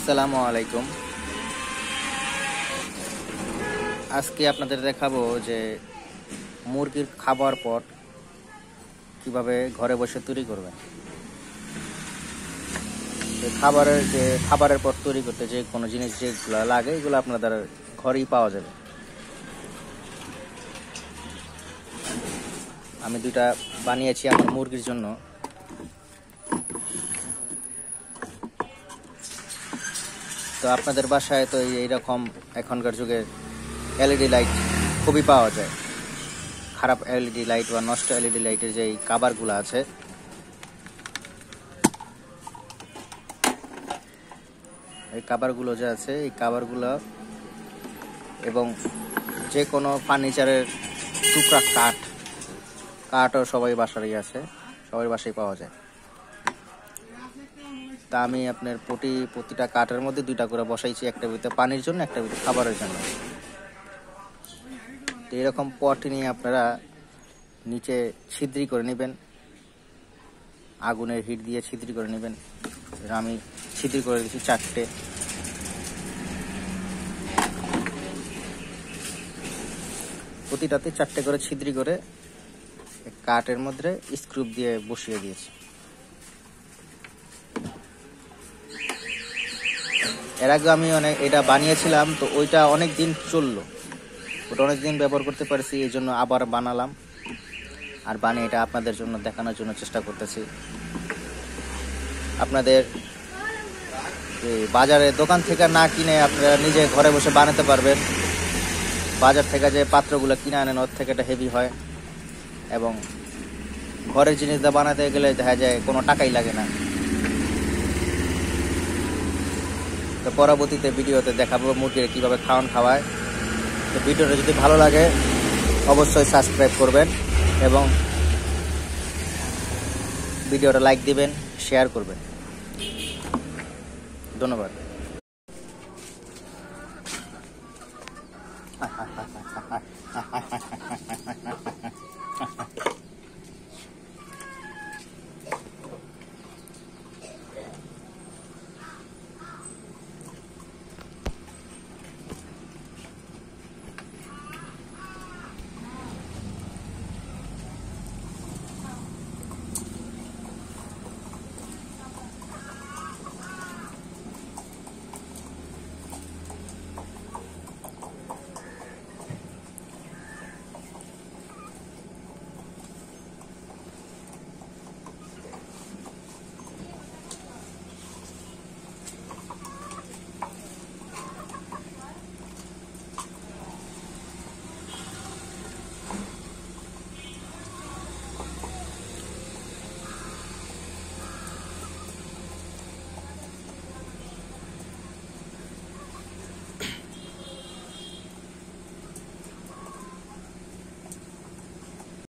আসসালামু আলাইকুম। আজকে আপনাদের দেখাবো যে মুরগির খাবার পট কিভাবে ঘরে বসে তৈরি করবেন। খাবারের পট তৈরি করতে যে কোনো জিনিস যেগুলো লাগে এগুলো আপনাদের ঘরেই পাওয়া যাবে। আমি দুইটা বানিয়েছি আমার মুরগির জন্য। তো আপনাদের বাসায় তো এইরকম এখনকার যুগে এলইডি লাইট খুবই পাওয়া যায়। খারাপ এলইডি লাইট বা নষ্ট এলইডি লাইটের যে কাভারগুলো আছে, এই কাভারগুলো যে আছে এই কাভারগুলো এবং যে কোনো ফার্নিচারের টুকরা কাঠও সবাই বাসারই আছে, সবার বাসায় পাওয়া যায়। তা আমি আপনার প্রতিটা কাঠের মধ্যে দুইটা করে বসাইছি, একটা ভিতরে পানির জন্য, একটা ভিতরে খাবারের জন্য। তো এরকম পট নিয়ে আপনারা নিচে ছিদ্রি করে নেবেন, আগুনের হিট দিয়ে ছিদ্রি করে নেবেন। আমি ছিদ্রি করে দিচ্ছি 4টে। প্রতিটাতে 4টে করে ছিদ্রি করে কাঠের মধ্যে স্ক্রু দিয়ে বসিয়ে দিয়েছি। এর আগে আমি এটা বানিয়েছিলাম, তো ওইটা অনেক দিন চললো, ওটা অনেক দিন ব্যবহার করতে পারছি, এই জন্য আবার বানালাম। আর বানিয়ে এটা আপনাদের জন্য দেখানোর জন্য চেষ্টা করতেছি। আপনাদের বাজারে দোকান থেকে না কিনে আপনারা নিজে ঘরে বসে বানাতে পারবেন। বাজার থেকে যে পাত্রগুলো কিনে আনেন ওর থেকে এটা হেভি হয়, এবং ঘরের জিনিসটা বানাতে গেলে দেখা যায় কোনো টাকাই লাগে না। তো পরবর্তীতে ভিডিওতে দেখাবো মুরগির কিভাবে খাওয়ায়। তো ভিডিওটা যদি ভালো লাগে অবশ্যই সাবস্ক্রাইব করবেন এবং ভিডিওটা লাইক দিবেন, শেয়ার করবেন। ধন্যবাদ।